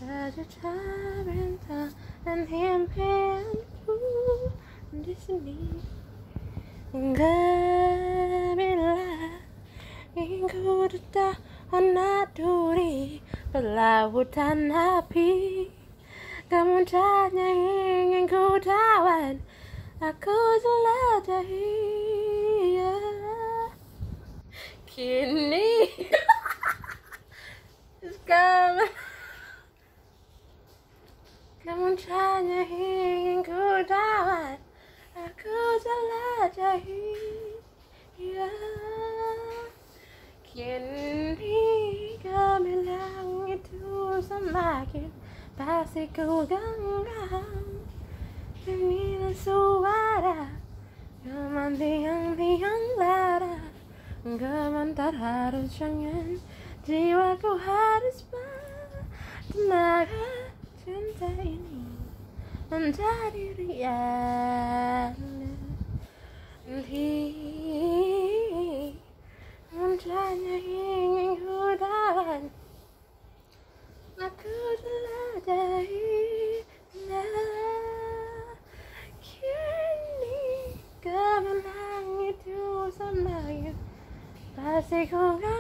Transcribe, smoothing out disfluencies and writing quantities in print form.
saja bintang dan impianku di sini. Enggak bila ingin ku tertahan duri berlautan api. Kemudiannya ingin ku tawan, aku jelajahi. Kini sekarang kemudiannya ingin ku tawan, aku jelajahi. Kini gemilang itu semakin pasti ku genggam. Inilah suara geman tiang-tiang lara. Gementar harus jangan, jiwaku harus bertenaga. Cinta ini menjadi reality. Munculnya ingin ku dapat, aku jelajahi. Kini gemilang itu semakin pasti ku